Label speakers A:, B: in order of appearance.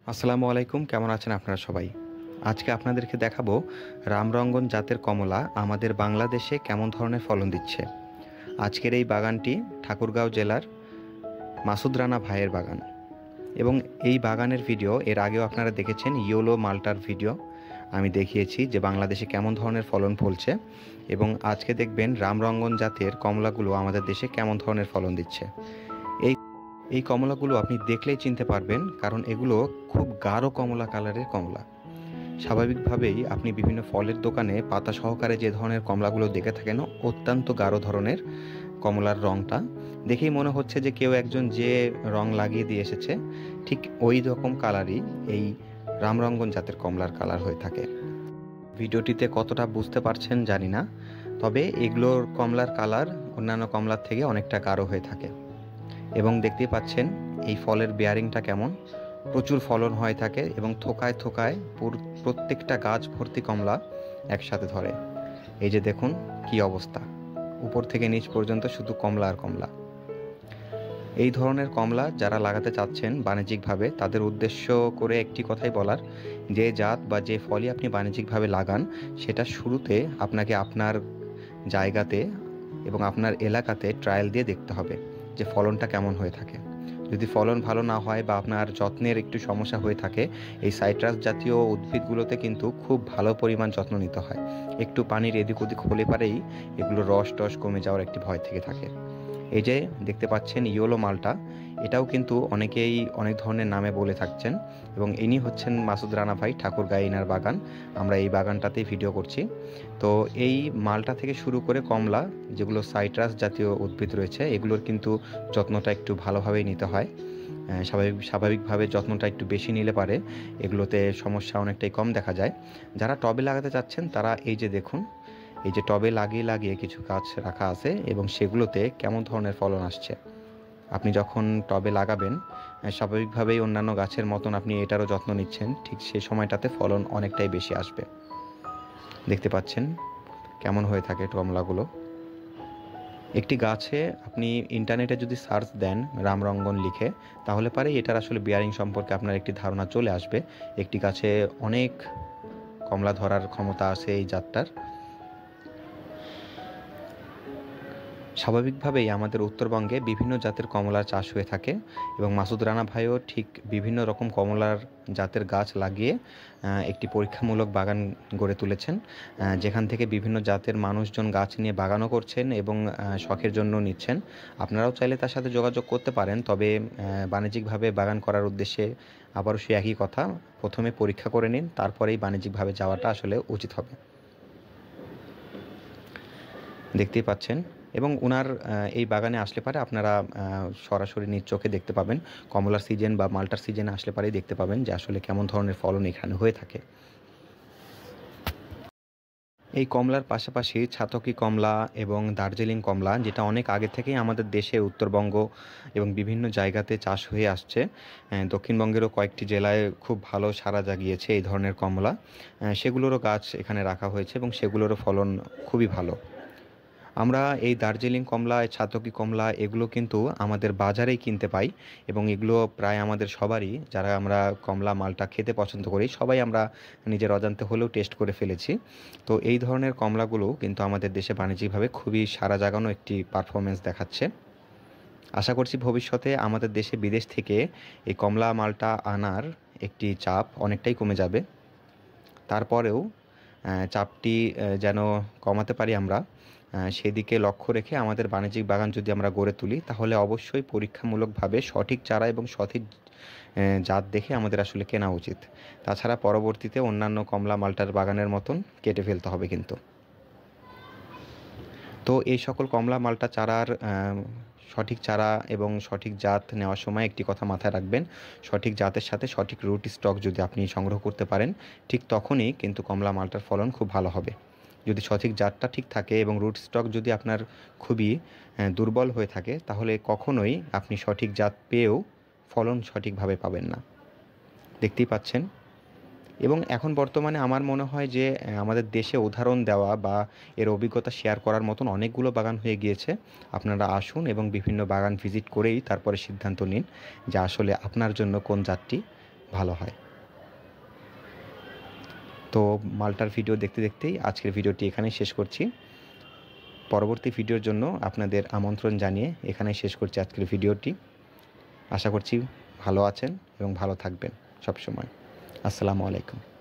A: আসসালামু আলাইকুম, কেমন আছেন আপনারা সবাই? আজকে আপনাদেরকে দেখাবো রামরঙ্গন জাতের কমলা আমাদের বাংলাদেশে কেমন ধরনের ফলন দিচ্ছে। আজকের এই বাগানটি ঠাকুরগাঁও জেলার মাসুদ রানা ভাইয়ের বাগান এবং এই বাগানের ভিডিও এর আগেও আপনারা দেখেছেন। ইয়োলো মালটার ভিডিও আমি দেখিয়েছি যে বাংলাদেশে কেমন ধরনের ফলন ফলছে, এবং আজকে দেখবেন রামরঙ্গন জাতের কমলাগুলো আমাদের দেশে কেমন ধরনের ফলন দিচ্ছে। এই এই কমলাগুলো আপনি দেখলেই চিনতে পারবেন, কারণ এগুলো খুব গাঢ় কমলা কালারের কমলা। স্বাভাবিকভাবেই আপনি বিভিন্ন ফলের দোকানে পাতা সহকারে যে ধরনের কমলাগুলো দেখে থাকেন, অত্যন্ত গাঢ় ধরনের কমলার রঙটা দেখেই মনে হচ্ছে যে কেউ একজন যে রং লাগিয়ে দিয়ে এসেছে, ঠিক ওই রকম কালারই এই রামরঙ্গন জাতের কমলার কালার হয়ে থাকে। ভিডিওটিতে কতটা বুঝতে পারছেন জানি না, তবে এগুলোর কমলার কালার অন্যান্য কমলার থেকে অনেকটা গাঢ় হয়ে থাকে। এবং দেখতেই পাচ্ছেন এই ফলের বেয়ারিংটা কেমন, প্রচুর ফলন হয়ে থাকে এবং থোকায় থোকায় প্রত্যেকটা গাছ ভর্তি কমলা একসাথে ধরে। এই যে দেখুন কি অবস্থা, উপর থেকে নিচ পর্যন্ত শুধু কমলা আর কমলা। এই ধরনের কমলা যারা লাগাতে চাচ্ছেন বাণিজ্যিকভাবে, তাদের উদ্দেশ্য করে একটি কথাই বলার, যে জাত বা যে ফলই আপনি বাণিজ্যিকভাবে লাগান, সেটা শুরুতে আপনাকে আপনার জায়গাতে এবং আপনার এলাকাতে ট্রায়াল দিয়ে দেখতে হবে যে ফলনটা কেমন হয়ে থাকে। যদি ফলন ভালো না হয় বা আপনার যত্নের একটু সমস্যা হয়ে থাকে, এই সাইট্রাস জাতীয় উদ্ভিদগুলোতে কিন্তু খুব ভালো পরিমাণ যত্ন নিতে হয়। একটু পানির এদিক ওদিক হলে পারেই এগুলো রস টস কমে যাওয়ার একটি ভয় থেকে থাকে। এই যে দেখতে পাচ্ছেন ইয়োলো মালটা, এটাও কিন্তু অনেকেই অনেক ধরনের নামে বলে থাকছেন, এবং ইনি হচ্ছেন মাসুদ রানা ভাই, ঠাকুরগাঁও ইনার বাগান। আমরা এই বাগানটাতেই ভিডিও করছি। তো এই মালটা থেকে শুরু করে কমলা, যেগুলো সাইট্রাস জাতীয় উদ্ভিদ রয়েছে, এগুলোর কিন্তু যত্নটা একটু ভালোভাবেই নিতে হয়। স্বাভাবিকভাবে যত্নটা একটু বেশি নিলে পারে এগুলোতে সমস্যা অনেকটাই কম দেখা যায়। যারা টবে লাগাতে চাচ্ছেন তারা এই যে দেখুন, এই যে টবে লাগিয়ে লাগিয়ে কিছু গাছ রাখা আছে এবং সেগুলোতে কেমন ধরনের ফলন আসছে। আপনি যখন টবে লাগাবেন, স্বাভাবিকভাবেই অন্যান্য গাছের মতন আপনি এটারও যত্ন নিচ্ছেন, ঠিক সেই সময়টাতে ফলন অনেকটাই বেশি আসবে। দেখতে পাচ্ছেন কেমন হয়ে থাকে কমলাগুলো। একটি গাছে আপনি ইন্টারনেটে যদি সার্চ দেন রামরঙ্গন লিখে, তাহলে পারে এটার আসলে বিয়ারিং সম্পর্কে আপনার একটি ধারণা চলে আসবে। একটি গাছে অনেক কমলা ধরার ক্ষমতা আছে এই জাতটার। স্বাভাবিকভাবেই আমাদের উত্তরবঙ্গে বিভিন্ন জাতের কমলার চাষ হয়ে থাকে, এবং মাসুদ রানা ভাইও ঠিক বিভিন্ন রকম কমলার জাতের গাছ লাগিয়ে একটি পরীক্ষামূলক বাগান গড়ে তুলেছেন, যেখান থেকে বিভিন্ন জাতের মানুষজন গাছ নিয়ে বাগানও করছেন এবং শখের জন্য নিচ্ছেন। আপনারাও চাইলে তার সাথে যোগাযোগ করতে পারেন, তবে বাণিজ্যিকভাবে বাগান করার উদ্দেশ্যে আবারও সে একই কথা, প্রথমে পরীক্ষা করে নিন, তারপরেই বাণিজ্যিকভাবে যাওয়াটা আসলে উচিত হবে। দেখতেই পাচ্ছেন, এবং উনার এই বাগানে আসলে পারে আপনারা সরাসরি নিজ চোখে দেখতে পাবেন। কমলার সিজন বা মাল্টার সিজনে আসলে পারেই দেখতে পাবেন যে আসলে কেমন ধরনের ফলন এখানে হয়ে থাকে। এই কমলার পাশাপাশি ছাতকি কমলা এবং দার্জিলিং কমলা, যেটা অনেক আগে থেকেই আমাদের দেশে উত্তরবঙ্গ এবং বিভিন্ন জায়গাতে চাষ হয়ে আসছে। দক্ষিণবঙ্গেরও কয়েকটি জেলায় খুব ভালো সাড়া জাগিয়েছে এই ধরনের কমলা। সেগুলোরও গাছ এখানে রাখা হয়েছে এবং সেগুলোরও ফলন খুবই ভালো। আমরা এই দার্জিলিং কমলা, ছাতকি কমলা এগুলো কিন্তু আমাদের বাজারেই কিনতে পাই, এবং এগুলো প্রায় আমাদের সবারই, যারা আমরা কমলা মালটা খেতে পছন্দ করি, সবাই আমরা নিজের অজান্তে হলেও টেস্ট করে ফেলেছি। তো এই ধরনের কমলাগুলো কিন্তু আমাদের দেশে বাণিজ্যিকভাবে খুবই সাড়া জাগানো একটি পারফরমেন্স দেখাচ্ছে। আশা করছি ভবিষ্যতে আমাদের দেশে বিদেশ থেকে এই কমলা মালটা আনার একটি চাপ অনেকটাই কমে যাবে। তারপরেও চাপটি যেন কমাতে পারি আমরা, সেদিকে লক্ষ্য রেখে আমাদের বাণিজ্যিক বাগান যদি আমরা গড়ে তুলি, তাহলে অবশ্যই পরীক্ষামূলকভাবে সঠিক চারা এবং সঠিক জাত দেখে আমাদের আসলে কেনা উচিত। তাছাড়া পরবর্তীতে অন্যান্য কমলা মাল্টার বাগানের মতন কেটে ফেলতে হবে কিন্তু। তো এই সকল কমলা মাল্টা চারার সঠিক চারা এবং সঠিক জাত নেওয়ার সময় একটি কথা মাথায় রাখবেন, সঠিক জাতের সাথে সঠিক রুট স্টক যদি আপনি সংগ্রহ করতে পারেন, ঠিক তখনই কিন্তু কমলা মালটার ফলন খুব ভালো হবে। যদি সঠিক জাতটা ঠিক থাকে এবং রুট স্টক যদি আপনার খুবই দুর্বল হয়ে থাকে, তাহলে কখনোই আপনি সঠিক জাত পেয়েও ফলন সঠিকভাবে পাবেন না। দেখতেই পাচ্ছেন। এবং এখন বর্তমানে আমার মনে হয় যে আমাদের দেশে উদাহরণ দেওয়া বা এর অভিজ্ঞতা শেয়ার করার মতন অনেকগুলো বাগান হয়ে গিয়েছে। আপনারা আসুন এবং বিভিন্ন বাগান ভিজিট করেই তারপরে সিদ্ধান্ত নিন যে আসলে আপনার জন্য কোন জাতটি ভালো হয়। তো মালটার ভিডিও দেখতে দেখতেই আজকের ভিডিওটি এখানেই শেষ করছি। পরবর্তী ভিডিওর জন্য আপনাদের আমন্ত্রণ জানিয়ে এখানেই শেষ করছি আজকের ভিডিওটি। আশা করছি ভালো আছেন এবং ভালো থাকবেন সবসময়। আসসালামু আলাইকুম।